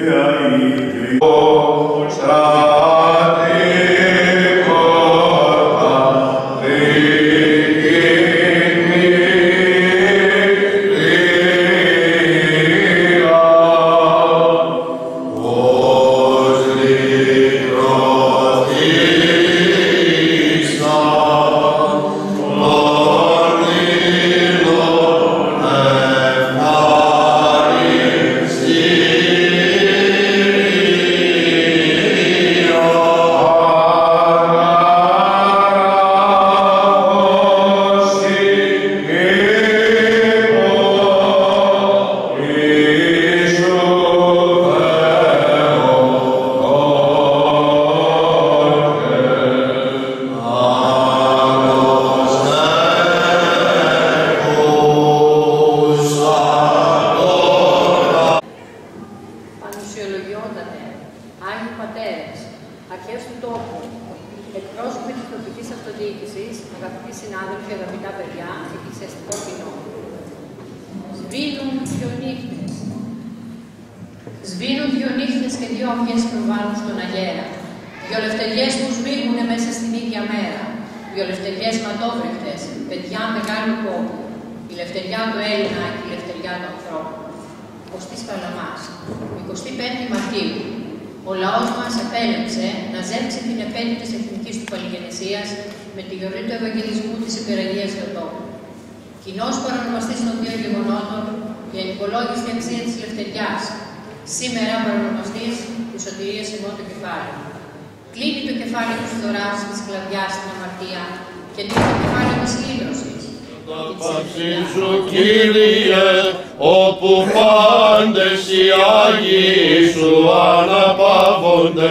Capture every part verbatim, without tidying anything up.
Εκπρόσωποι της τοπικής αυτοδιοίκησης, αγαπητοί συνάδελφοι, αγαπητά παιδιά, εκκλησιαστικό κοινό. Σβήνουν δυο νύχτες. Σβήνουν δυο νύχτες και δυο αυγές προβάλλουν στον αγέρα. Δυο λευτεριές που σμίγουνε μέσα στην ίδια μέρα. Δυο λευτεριές ματόβρεχτες, παιδιά μεγάλου κόπου. Η λευτεριά του Έλληνα και η λευτεριά του ανθρώπου. Κωστής Παλαμάς, εικοστή πέμπτη Μαρτίου. Ο λαός μας επέλεξε να ζέψει την επέτειο της εθνικής του παλιγεννησίας με τη γιορτή του Ευαγγελισμού της Υπεραγίας Θεοτόκου. Κοινός παρονομαστής των δύο γεγονότων, η ανυπολόγιστη αξία της λευτεριάς. Σήμερα παρονομαστής της σωτηρίας ημών το κεφάλι. Κλείνει το κεφάλι της φθοράς, της σκλαβιάς, στην αμαρτία και ανοίγει το κεφάλι της λύτρωσης. Τα παύση σου, Κύριε, όπου πάντες οι Άγιοι σου αναπαύονται,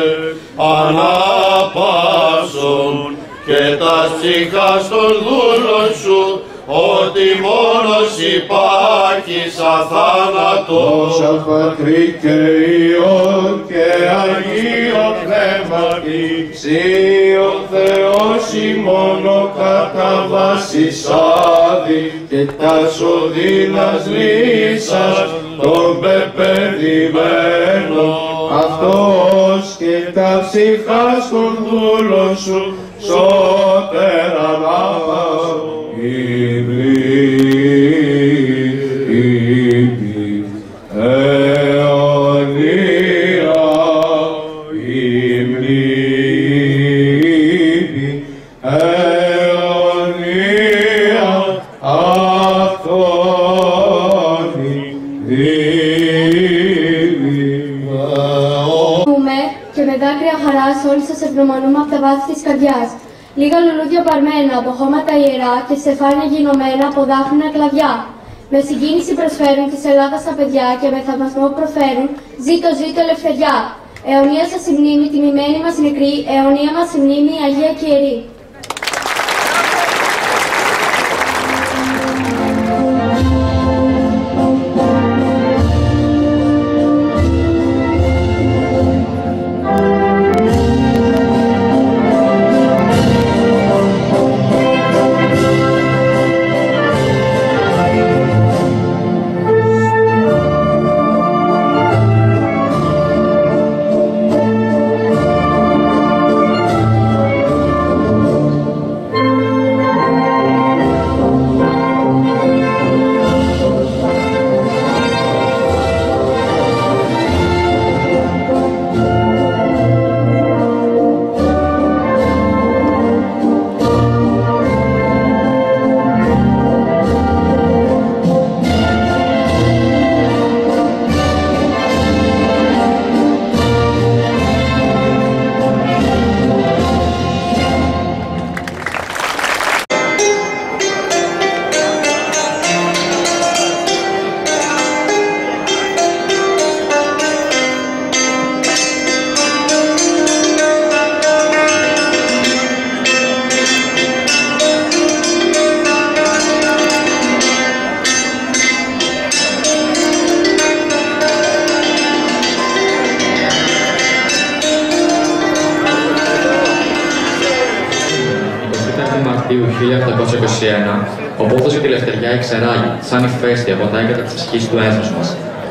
αναπαύσουν και τα ψυχάς των δούλων σου, ότι μόνος υπάρχεις αθάνατος. Όσα Πατρί και Υιόν και Αγίο Πνεύματι, Συ ο Θεός ημώνο κατά βάσης άδη, και τα σωδίνας λύσας των πεπαιδημένων, αυτός και τα ψυχάς των δούλων σου σώτερα αναπαύσουν. Και με δάκρυα χαράς όλοι σας ευγνωμονούμε από τα βάθη της καρδιάς. Λίγα λουλούδια παρμένα από χώματα ιερά και στεφάνια γινωμένα από δάφνηνα κλαδιά. Με συγκίνηση προσφέρουν της Ελλάδας τα παιδιά και με θαυμασμό προφέρουν «Ζήτω, ζήτω ελευθεριά». Αιωνία σας η μνήμη, τιμημένη μας νεκρή, αιωνία μας η μνήμη, Αγία και Ιερή. χίλια οχτακόσια είκοσι ένα, ο πόθος για τη λευτεριά εξεράγει, σαν ηφαίστη από τα έγκατα της ψυχής του έθνους μας.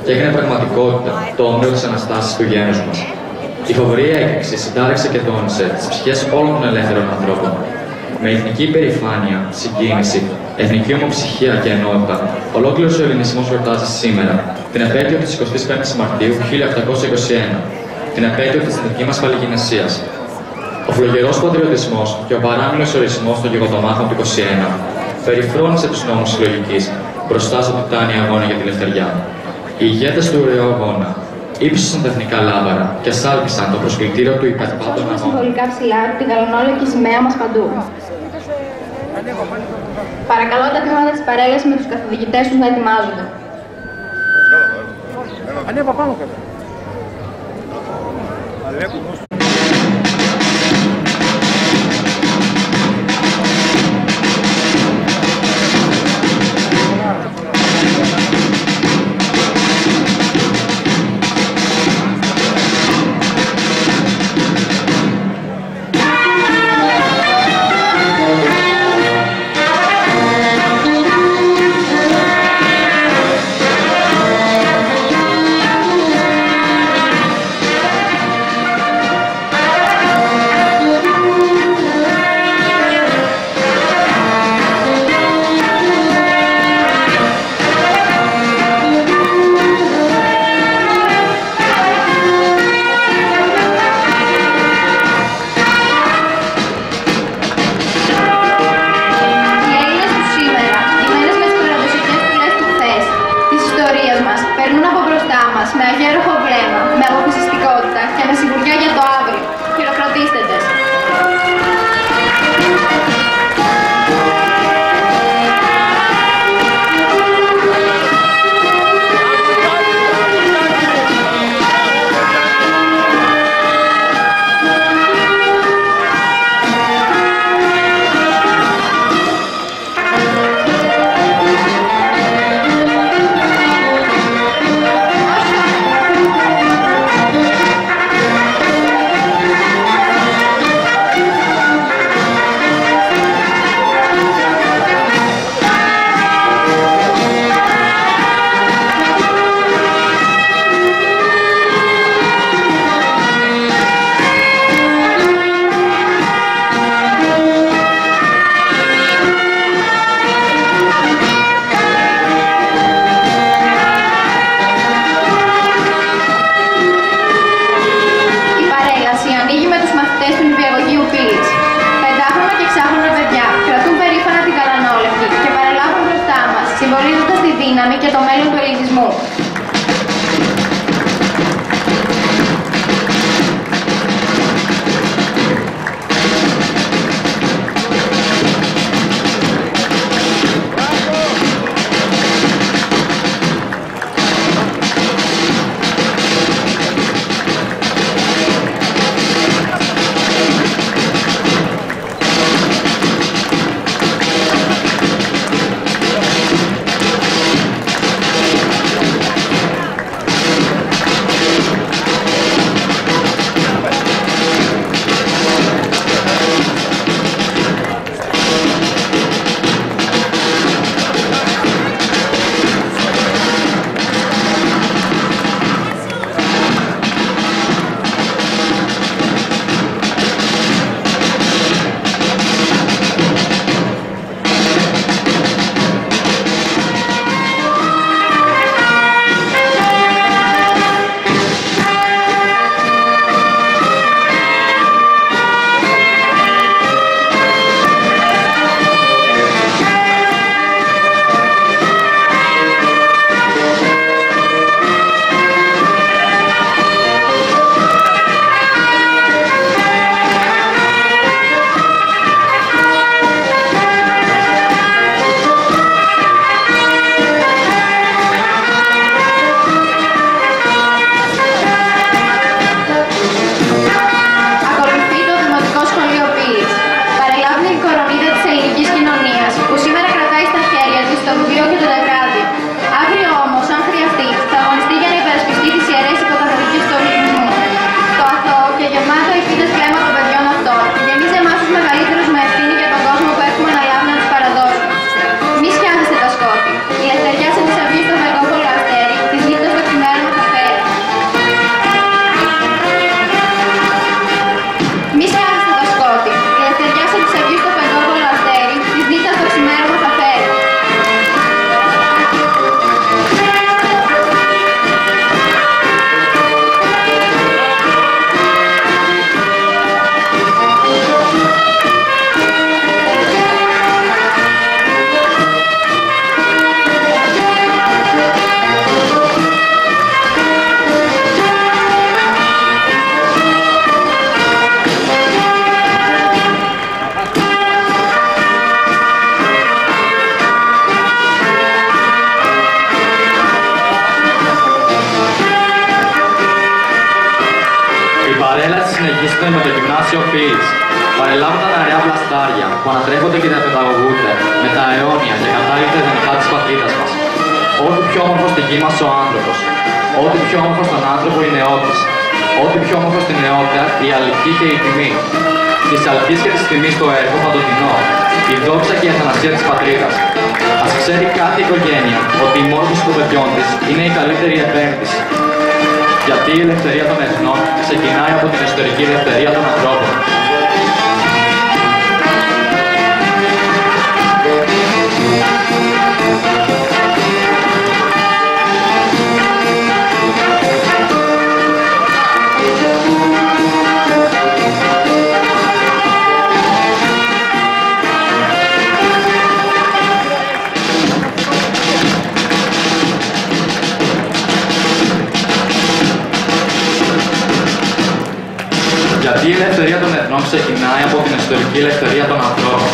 και έγινε πραγματικότητα το όνειρο της Αναστάσης του γένους μας. Η φοβερή έκρηξη συντάραξε και τόνισε τις ψυχές όλων των ελεύθερων ανθρώπων. Με εθνική υπερηφάνεια, συγκίνηση, εθνική ομοψυχία και ενότητα, ολόκληρος ο ελληνισμός γιορτάζει σήμερα την επέτειο της εικοστής πέμπτης Μαρτίου χίλια οκτακόσια είκοσι ένα, την επέτειο της εθνικής μας παλιγυνεσίας. Ο φλογερός πατριωτισμός και ο παράμιλος ορισμός των γεγοντομάχων του είκοσι ένα περιφρόνησε τους νόμους της λογικής μπροστά στον τιτάνιο αγώνα για τη ελευθεριά. Οι ηγέτες του ωραίου αγώνα ύψωσαν τα εθνικά λάβαρα και σάλπισαν το προσκλητήριο του υπερπάντων αγώνα. Συμβολικά ψηλά την καλονόλευκη σημαία μας παντού. Παρακαλώ τα τμήματα της παρέλασης με τους καθοδηγητές τους να ετοιμάζονται. Ανέβα πάνω κάτω. παρέλαση συνεχίζεται με το γυμνάσιο Φίλης. Παρελάβουν τα νεαρά βλαστάρια που ανατρέφονται και διαπαιδαγωγούνται με τα αιώνια και κατάλληλα ιδανικά της πατρίδας μας. Ό,τι πιο όμορφο στη γη μας ο άνθρωπος. Ό,τι πιο όμορφο στον άνθρωπο η νεότης. Ό,τι πιο όμορφο στην νεότητα η αλική και η τιμή. Της αλκής και της τιμής το έργο παντοτινό. Η δόξα και η αθανασία της πατρίδας. Ας ξέρει κάθε οικογένεια ότι η μόρφωση των παιδιών της είναι η καλύτερη επένδυση. Γιατί η ελευθερία των εθνών ξεκινάει από την εσωτερική ελευθερία των ανθρώπων. Γιατί η ελευθερία των εθνών ξεκινάει από την εσωτερική ελευθερία των ανθρώπων.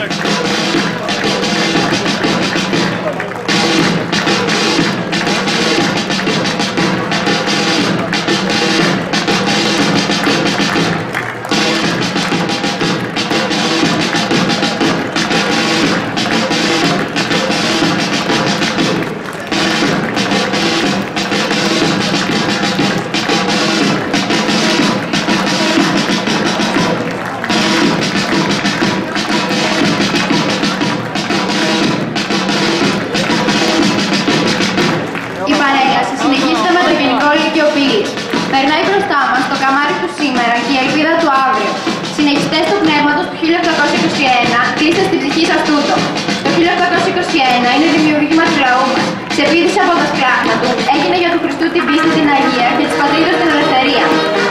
Περνάει μπροστά μας το καμάρι του σήμερα και η ελπίδα του αύριο. Συνεχιστές του πνεύματος του χίλια οκτακόσια είκοσι ένα, κλείστε στην ψυχή σας τούτο. Το χίλια οκτακόσια είκοσι ένα είναι δημιουργήμα του λαού μας. Ξεπήδησε από τα σπλάχνα του, έγινε για του Χριστού την πίστη, την Αγία και της πατρίδας την ελευθερία.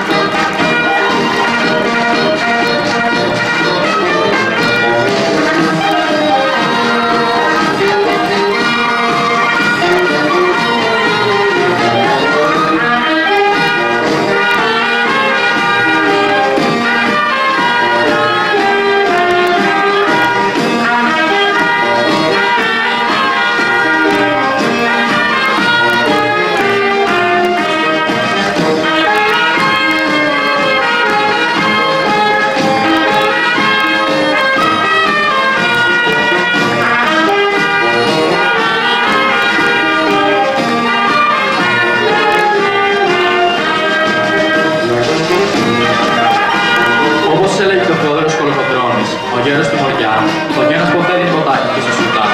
Ο γέρος του Μοριά, ο γέρος ποτέ δεν ποτάκι και στο σουλτάνο.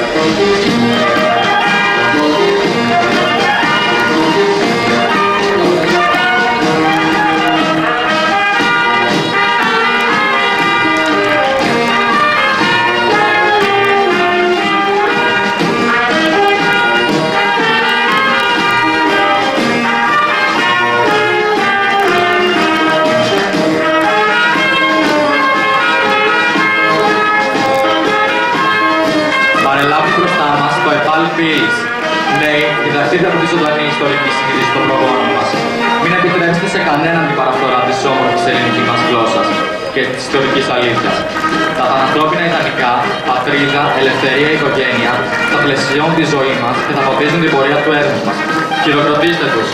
Νέοι, διδαχτείτε από τη ζωντανή ιστορική συνείδηση των προγόνων μας. Μην επιτρέψετε σε κανέναν την παραφθορά της όμορφης ελληνικής μας γλώσσας και της ιστορικής αλήθειας. Τα ανθρώπινα ιδανικά, πατρίδα, ελευθερία, οικογένεια, θα πλαισιώνουν τη ζωή μας και θα φωτίζουν την πορεία του έργου μας. Χειροκροτήστε τους.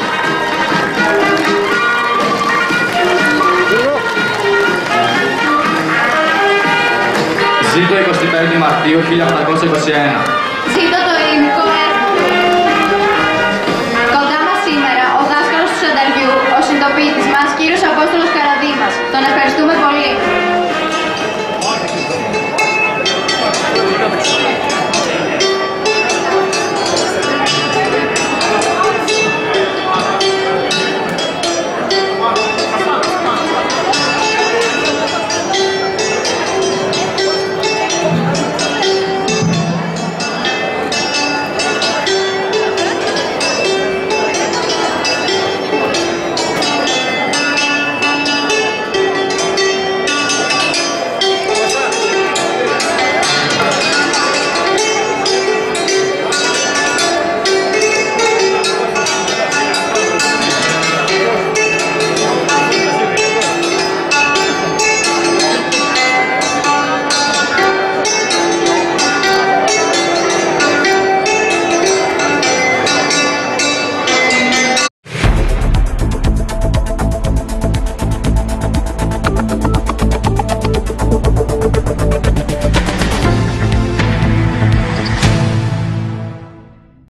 Ζήτω εικοστή πέμπτη Μαρτίου χίλια οκτακόσια είκοσι ένα. Ζήτω το ελληνικό έργο. Κοντά μας σήμερα ο δάσκαλος του Σανταριού, ο συντοπίτης μας, κύριος Απόστολος Καραδήμας. Τον ευχαριστούμε.